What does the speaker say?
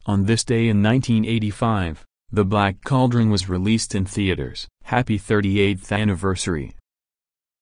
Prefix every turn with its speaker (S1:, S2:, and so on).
S1: On this day in 1985, The Black Cauldron was released in theaters. Happy 38th anniversary.